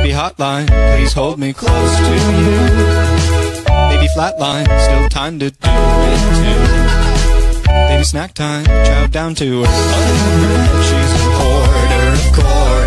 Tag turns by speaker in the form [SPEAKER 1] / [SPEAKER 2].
[SPEAKER 1] Baby hotline, please hold me close to you. Baby flatline, still time to do it too. Baby snack time, chow down to her. She's a hoarder of gore.